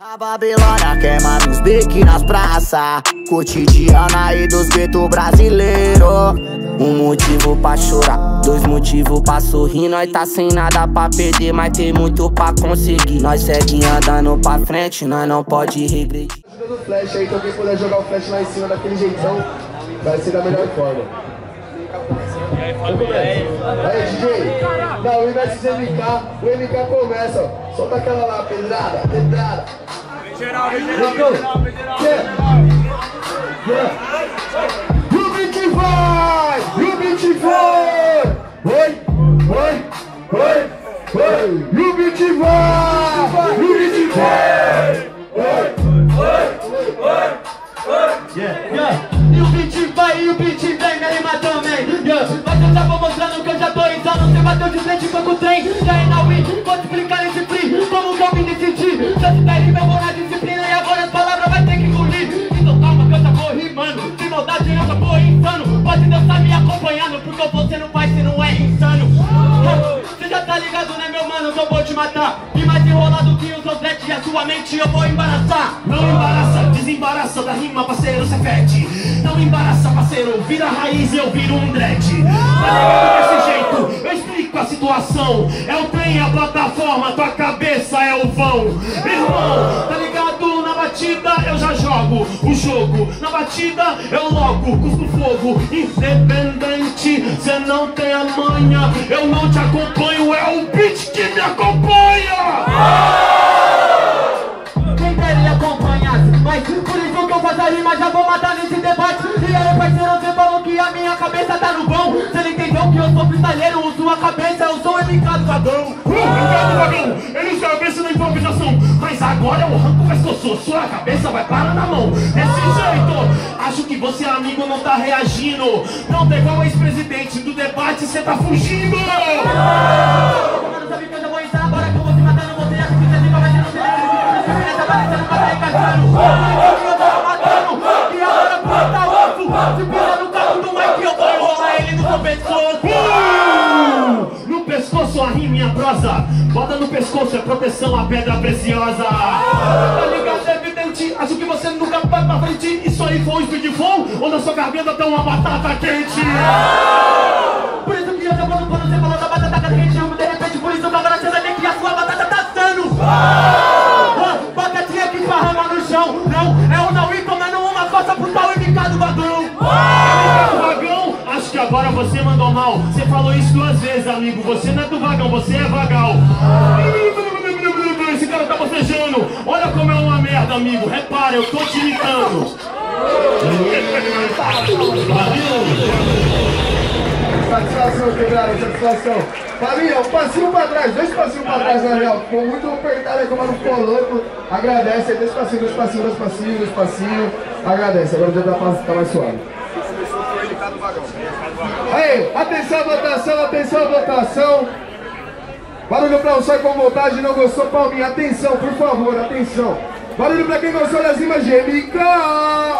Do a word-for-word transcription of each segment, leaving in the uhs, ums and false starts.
A Babilônia queima nos beques nas praças, cotidiano aí dos guetos brasileiros. Um motivo pra chorar, dois motivos pra sorrir. Nós tá sem nada pra perder, mas tem muito pra conseguir. Nós segue andando pra frente, nós não pode regredir. Ajuda no flash aí, então quem puder jogar o flash lá em cima daquele jeitão, vai ser da melhor forma. E aí, família, aí? Aí, D J, não, o Inverso M K, o M K começa, ó. Solta aquela lá, pedrada, pedrada. Geral, geral, geral, geral. E o beat vai! E o beat vai! Oi, oi, oi, oi! E o beat vai! E o beat vai! Oi, oi, oi, oi! Yeah, yeah! E o beat vai, e o beat vem, me anima também, yeah. Mas eu já vou mostrando que eu já tô insano. Você bateu de frente com o trem, já é na Wii. Vou te explicar esse free, como que eu me decidi. Se eu der rima, eu vou na disciplina e agora as palavras vai ter que engolir. Então calma que eu já vou rimando, de maldade eu já vou insano. Pode Deus tá me acompanhando, porque você não faz se não é insano. Você já tá ligado, né meu mano, que eu vou te matar. E mais enrolado que os seus dreads e a sua mente eu vou embaraçar. Não embaraça, desembaraça da rima, parceiro, cê fede. Não embaraça, parceiro, vira raiz e eu viro um dread. Mas desse jeito, eu explico a situação. É o trem, a plataforma, tua cabeça é o vão. Irmão, tá ligado? Na batida eu já jogo o jogo. Na batida eu logo cuspo fogo. Independente, cê não tem a manha. Eu não te acompanho, é o beat que me acompanha. Quem dele acompanhasse, mas por isso que eu faço a rima, já vou matar nesse debate. E aí parceiro, você falou que a minha cabeça tá no bom. Você não entendeu que eu sou freestyleiro, uso a cabeça, eu sou o M K do vagão. Uh, M K do vagão, ele usa a cabeça na improvisação. Mas agora eu arranco o pescoço, sua cabeça vai parar na mão. Desse jeito, acho que você amigo não tá reagindo. Não tá igual o ex-presidente do debate, cê tá fugindo. Mano, sabe que eu já vou entrar agora que eu vou te matando. Você acha que você fica mais não tem essa você não tá encaixando. Eu tô matando, e agora por tá osso. Se pisa no carro do Mike, eu vou enrolar ele no seu pescoço. Uh, no pescoço a rima e a prosa. Bota no pescoço, é proteção, a pedra preciosa. Tá ligado, é evidente. Acho que você nunca vai pra frente. Isso aí foi um speed flow, ou na sua garganta tá uma batata quente. Por isso que eu já vou no pano, você falou da batata quente. De repente, por isso que agora você vai ver que a sua batata tá assando. Batatinha que esparrama no chão. Não, é o Naui comendo uma coça pro tal M K do vagão. M K do vagão, acho que agora você mandou mal. Você falou isso duas vezes, amigo. Você não é do vagão, você é vagal. Esse cara tá bocejando. Olha como é uma merda, amigo. Repara, eu tô te imitando. Satisfação, quebrada, satisfação. Família, um passinho pra trás, dois passinhos pra trás, na real. Ficou muito apertado aí, como não ficou louco. Agradece aí, dois passinhos, dois passinhos, dois passinhos, dois passinhos. Agradece, agora o dedo tá mais suave. Aí, atenção, votação, atenção, votação. Barulho pra um só com vontade, não gostou, palminha. Atenção, por favor, atenção. Barulho pra quem gostou das rimas de M K.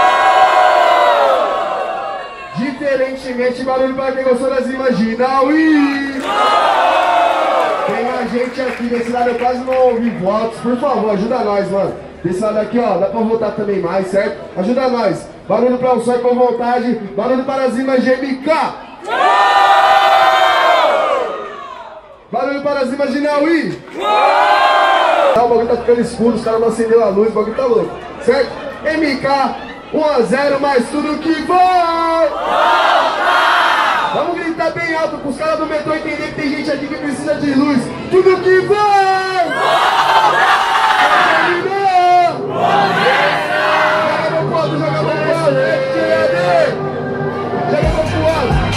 Diferentemente, barulho para quem gostou das rimas de Naui. Tem a gente aqui desse lado, eu quase não ouvi votos. Por favor, ajuda nós, mano. Desse lado aqui, ó, dá pra votar também mais, certo? Ajuda nós. Barulho para o som com vontade. Barulho para as rimas de M K. Barulho para as rimas de Naui. O bagulho tá ficando escuro, os caras não acenderam a luz, o bagulho tá louco, certo? M K. um a zero, mas tudo que vai! Vamos gritar bem alto para os caras do metrô entender que tem gente aqui que precisa de luz. Tudo que vai! Joga no quadro, joga no quadro! Joga no quadro!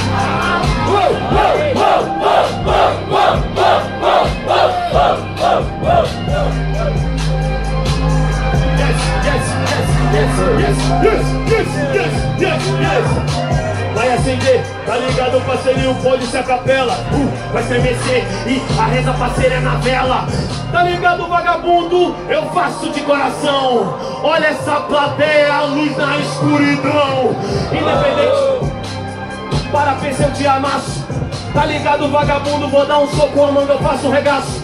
Yes, yes, yes, yes, yes, yes. Vai acender, tá ligado, parceirinho, pode-se a capela. uh, Vai estremecer e a reza, parceira, é na vela. Tá ligado, vagabundo, eu faço de coração. Olha essa plateia, a luz na escuridão. Independente, para pensar eu te amasso. Tá ligado, vagabundo, vou dar um soco, a manga, eu faço um regaço.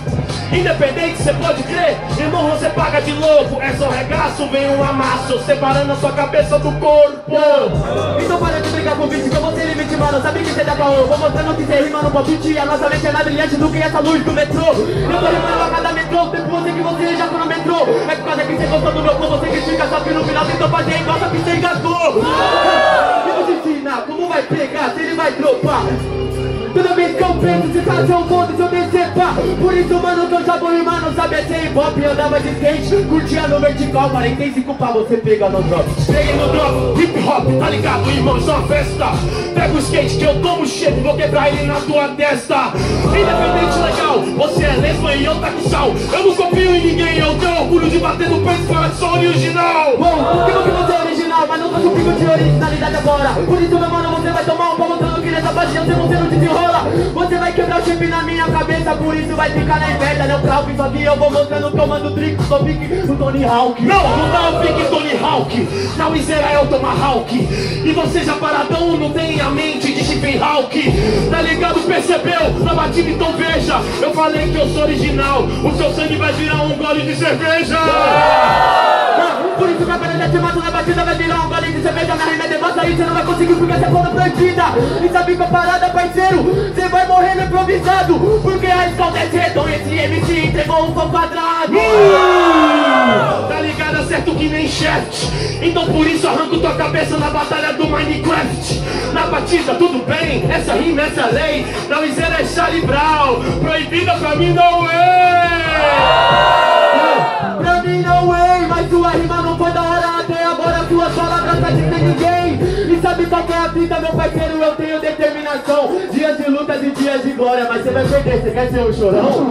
Independente, cê pode crer, irmão, você paga de louco. É só regaço, vem um amasso, separando a sua cabeça do corpo. Então para de brigar com vício, que eu vou ser limite, mano. Sabe que cê dá pra eu vou mostrando que cê rima no palpite. A nossa mente é mais brilhante do que essa luz do metrô. Eu tô rimando a cada metrô, o tempo você que você já cronometrou. É por causa que cê gostou do meu flow, você critica, só que no final tentou fazer igual, só que cê engasgou. Eu vou te ensinar como vai pegar, se ele vai dropar. Toda vez que eu penso, se fazer um mundo, se eu decepar. Por isso, mano, que eu já vou rimar, não sabe ser hip hop. Eu andava de skate, curtia no vertical. quarenta e cinco pra você pegar no drop. Peguei no drop, hip hop, tá ligado, irmão, isso é uma festa. Pega o skate que eu tomo cheiro, vou quebrar ele na tua testa. Independente legal, você é lesma e eu tá com sal. Eu não confio em ninguém, eu tenho orgulho de bater no peito e falar que sou original. Bom, digo que você é original, mas não tô comigo de originalidade agora. Por isso, meu mano, você vai tomar um pau mostrando que nessa paixão você não, você não desenrola. Você vai quebrar o chip na minha cabeça, por isso vai ficar na inveja. Não cravo, isso aqui eu vou mostrando que eu mando trick, sou pique do Tony Hawk. Não, não dá o pique Tony Hawk, na Wizera é o Tomahawk. E você já paradão, não tem a mente de Stephen Hawk. Tá ligado, percebeu? Na batida, então veja. Eu falei que eu sou original, o seu sangue vai virar um gole de cerveja. Por isso que a parada te mata na batida, vai virar um gole de cerveja. Na rima é devassa aí, você não vai conseguir porque você é foda proibida. E sabe qual parada, parceiro? Você vai morrer no improvisado, porque a escolta é cedo, esse M C entregou um pão quadrado. uh! Tá ligado, acerto que nem Shaft. Então por isso arranco tua cabeça na batalha do Minecraft. Na batida, tudo bem, essa rima, essa lei. Na Wizera é Charlie Brown, proibida pra mim não é. Pra mim não é, mas sua rima não foi da hora até agora. Suas palavras pra dizer ninguém. E sabe qual que é a fita, meu parceiro? Eu tenho determinação. Dias de lutas e dias de glória, mas você vai perder, você quer ser um chorão?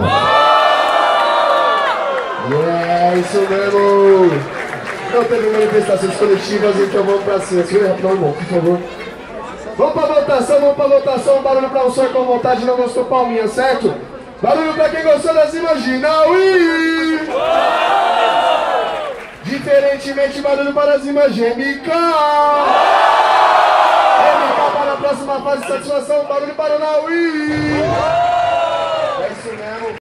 É isso mesmo. Não teve manifestações coletivas, então vamos pra cima. Segura rapidão, irmão, por favor. Vamos pra votação, vamos pra votação. Barulho pra um sonho com vontade, não gostou, palminha, certo? Barulho pra quem gostou das Imaginal. Diferentemente, barulho para as rimas M K. M K para a próxima fase de satisfação. Barulho para o Naui.